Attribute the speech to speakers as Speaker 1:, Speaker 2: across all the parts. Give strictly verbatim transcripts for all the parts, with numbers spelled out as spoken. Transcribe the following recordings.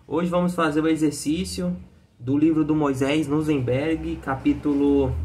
Speaker 1: Hoje vamos fazer o exercício do livro do Moisés Nusenberg, capítulo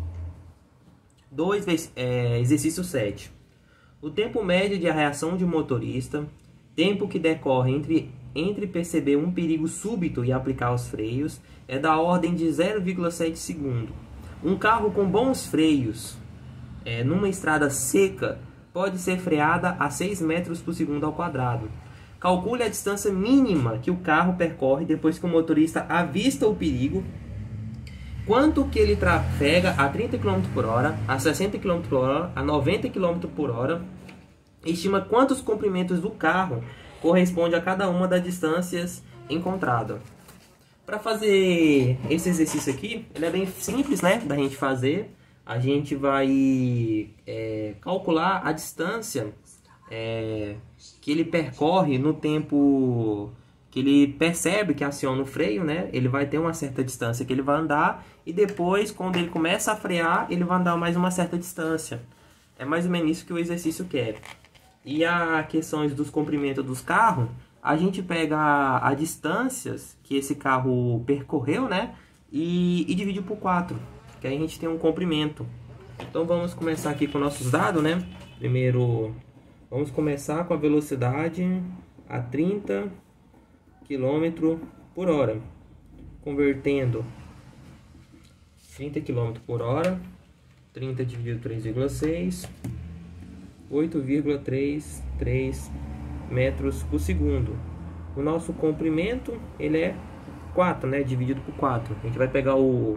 Speaker 1: dois, é, exercício sete. O tempo médio de reação de um motorista, tempo que decorre entre, entre perceber um perigo súbito e aplicar os freios, é da ordem de zero vírgula sete segundo. Um carro com bons freios, é, numa estrada seca, pode ser freada a seis metros por segundo ao quadrado. Calcule a distância mínima que o carro percorre depois que o motorista avista o perigo, quanto que ele trafega a trinta quilômetros por hora, a sessenta quilômetros por hora, a noventa quilômetros por hora. Estima quantos comprimentos do carro corresponde a cada uma das distâncias encontradas. Para fazer esse exercício aqui, ele é bem simples, né, da gente fazer. A gente vai é, calcular a distância é, que ele percorre no tempo que ele percebe que aciona o freio, né? Ele vai ter uma certa distância que ele vai andar e depois, quando ele começa a frear, ele vai andar mais uma certa distância. É mais ou menos isso que o exercício quer. E a questões dos comprimentos dos carros, a gente pega as distâncias que esse carro percorreu, né? E, e divide por quatro, que aí a gente tem um comprimento. Então vamos começar aqui com nossos dados, né? Primeiro, vamos começar com a velocidade a trinta quilômetros por hora, convertendo trinta quilômetros por hora, trinta dividido por três vírgula seis, oito vírgula trinta e três metros por segundo. O nosso comprimento, ele é quatro, né, dividido por quatro. A gente vai pegar o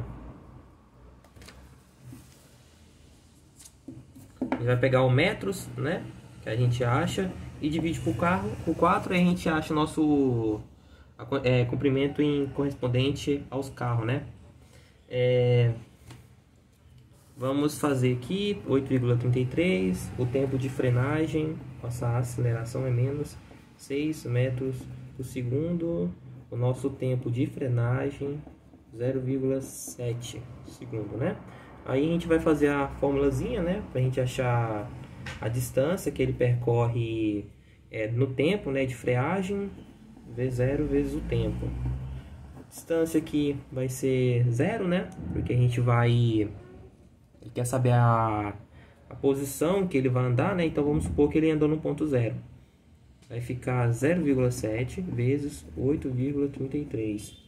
Speaker 1: a gente vai pegar o metros, né, que a gente acha, e divide por carro por quatro, e a gente acha o nosso é, comprimento em correspondente aos carros, né? É, vamos fazer aqui oito vírgula trinta e três, o tempo de frenagem, nossa aceleração é menos seis metros por segundo, o nosso tempo de frenagem zero vírgula sete segundo, né? Aí a gente vai fazer a formulazinha, né, pra gente achar a distância que ele percorre é, no tempo, né, de freagem, vezes zero vezes o tempo. A distância aqui vai ser zero, né, porque a gente vai, ele quer saber a, a posição que ele vai andar, né, então vamos supor que ele andou no ponto zero. Vai ficar zero vírgula sete vezes oito vírgula trinta e três.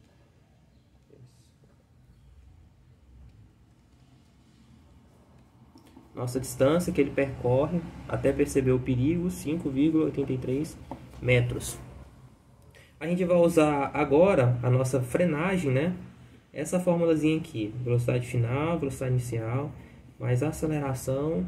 Speaker 1: Nossa distância que ele percorre até perceber o perigo, cinco vírgula oitenta e três metros. A gente vai usar agora a nossa frenagem, né? Essa formulazinha aqui, velocidade final, velocidade inicial, mais aceleração,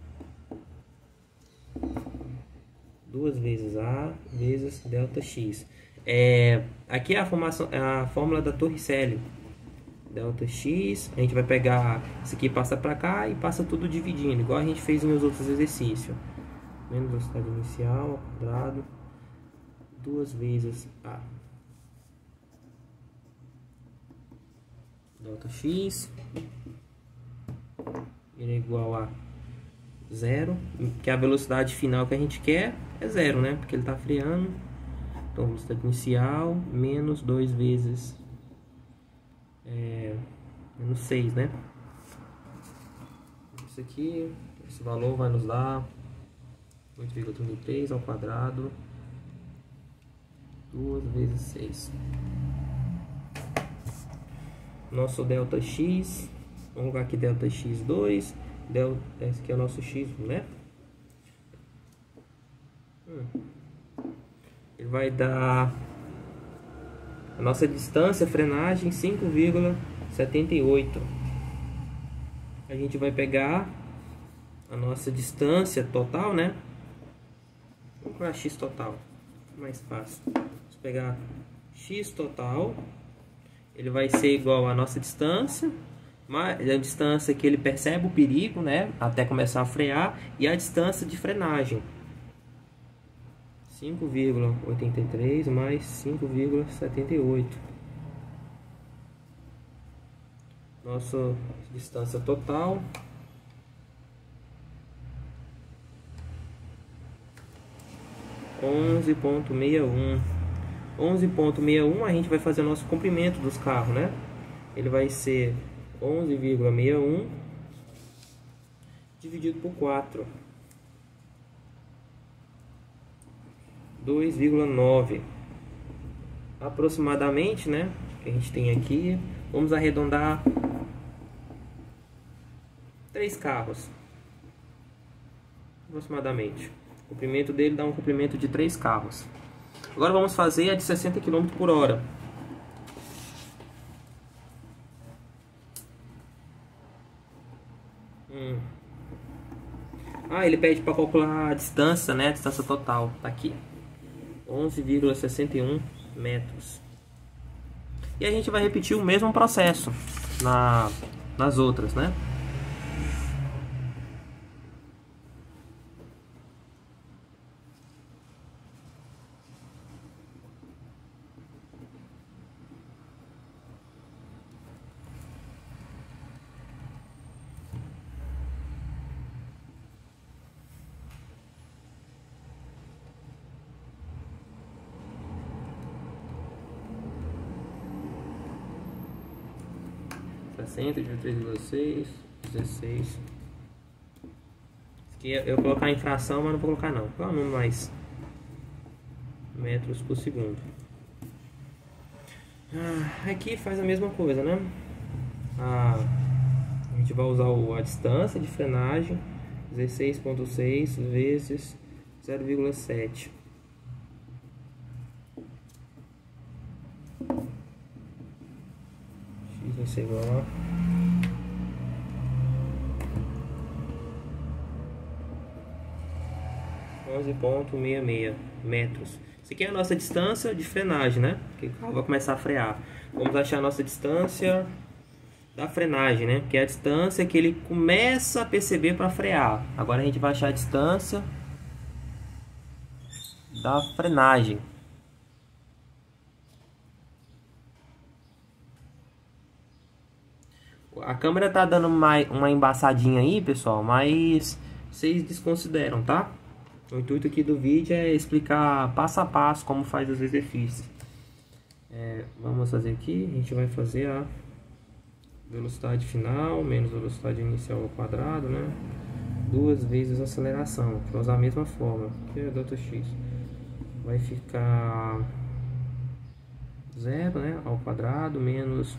Speaker 1: duas vezes A vezes delta X. É, aqui é a, formação, a fórmula da Torricelli. Delta X, a gente vai pegar isso aqui, passa para cá e passa tudo dividindo, igual a gente fez nos outros exercícios. Menos velocidade inicial ao quadrado, duas vezes A. Delta X ele é igual a zero, que a velocidade final que a gente quer é zero, né? Porque ele está freando. Então, velocidade inicial menos dois vezes É, menos seis, né? Isso aqui, esse valor vai nos dar oito vírgula trinta e três ao quadrado, duas vezes seis. Nosso delta X, vamos colocar aqui delta X dois, delta, esse aqui é o nosso X, né? Hum. Ele vai dar a nossa distância, frenagem, cinco vírgula setenta e oito. A gente vai pegar a nossa distância total, né? Vamos para X total, mais fácil. Vamos pegar X total, ele vai ser igual à nossa distância, mais a distância que ele percebe o perigo, né? Até começar a frear, e a distância de frenagem. cinco vírgula oitenta e três mais cinco vírgula setenta e oito. Nossa distância total onze vírgula sessenta e um. onze ponto sessenta e um, a gente vai fazer o nosso comprimento dos carros, né? Ele vai ser onze vírgula sessenta e um dividido por quatro. dois vírgula nove. Aproximadamente, né? Que a gente tem aqui. Vamos arredondar três carros. Aproximadamente. O comprimento dele dá um comprimento de três carros. Agora vamos fazer a de sessenta quilômetros por hora. Hum. Ah, ele pede para calcular a distância, né? A distância total. Tá aqui. onze vírgula sessenta e um metros. E a gente vai repetir o mesmo processo na, nas outras, né? sessenta, três vírgula seis, dezesseis. Aqui eu vou colocar em fração, mas não vou colocar não. Qual é o número mais? Metros por segundo. Ah, aqui faz a mesma coisa, né? Ah, a gente vai usar o, a distância de frenagem, dezesseis ponto seis vezes zero vírgula sete. X vai ser igual a onze ponto sessenta e seis metros. Isso aqui é a nossa distância de frenagem, né? Que o carro vai começar a frear. Vamos achar a nossa distância da frenagem, né? Que é a distância que ele começa a perceber para frear. Agora a gente vai achar a distância da frenagem. A câmera tá dando uma, uma embaçadinha aí, pessoal, mas vocês desconsideram, tá? O intuito aqui do vídeo é explicar passo a passo como faz os exercícios. É, vamos fazer aqui, a gente vai fazer a velocidade final menos velocidade inicial ao quadrado, né? Duas vezes a aceleração, para usar a mesma fórmula, que é delta x. Vai ficar zero, né? Ao quadrado menos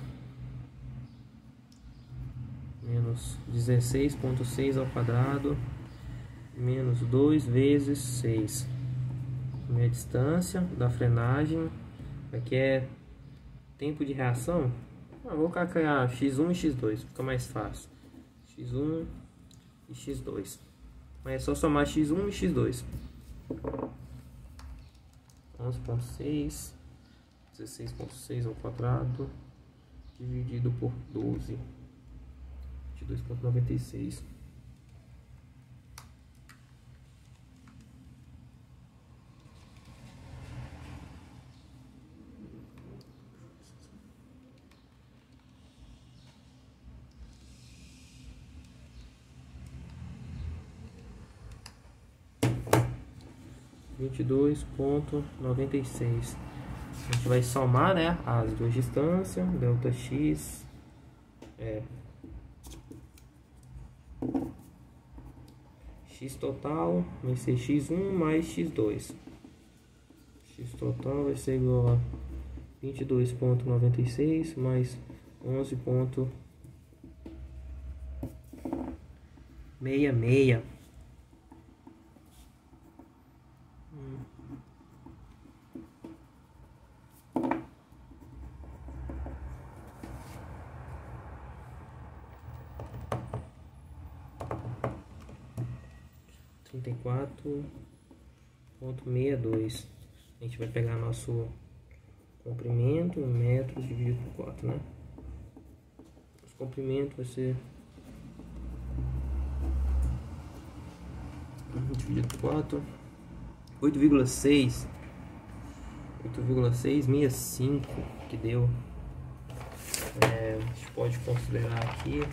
Speaker 1: menos dezesseis ponto seis ao quadrado menos dois vezes seis. Minha distância da frenagem aqui é tempo de reação. Ah, vou colocar x um e x dois, fica mais fácil. x um e x dois. Mas é só somar x um e x dois. onze ponto seis, dezesseis ponto seis ao quadrado dividido por doze. vinte e dois ponto noventa e seis. vinte e dois ponto noventa e seis. A gente vai somar, né, as duas distâncias, delta x é x total vai ser x um mais x dois. X total vai ser igual a vinte e dois ponto noventa e seis mais onze ponto sessenta e seis. trinta e quatro ponto sessenta e dois. A gente vai pegar nosso comprimento em metros dividido por quatro, né? O comprimento vai ser dividido por quatro, oito vírgula seis, oito vírgula seiscentos e sessenta e cinco, que deu. É, a gente pode considerar aqui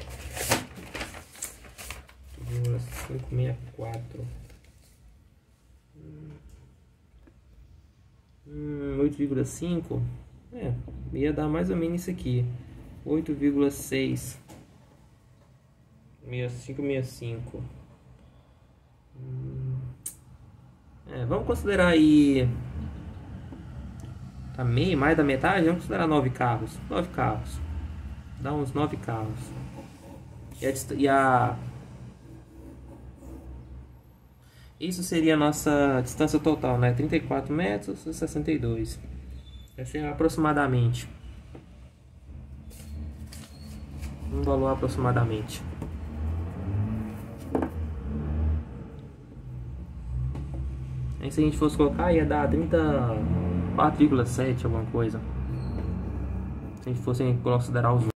Speaker 1: quinhentos e sessenta e quatro Hum, oito vírgula cinco. É, ia dar mais ou menos isso aqui. oito vírgula seis. sessenta e cinco, sessenta e cinco. Hum, é, vamos considerar aí. Tá meio, mais da metade? Vamos considerar nove carros. nove carros. Dá uns nove carros. E a, dist- e a Isso seria a nossa distância total, né? trinta e quatro metros e sessenta e dois. Essa é aproximadamente. Um valor aproximadamente. Aí se a gente fosse colocar, ia dar trinta e quatro vírgula sete, alguma coisa. Se a gente fosse considerar os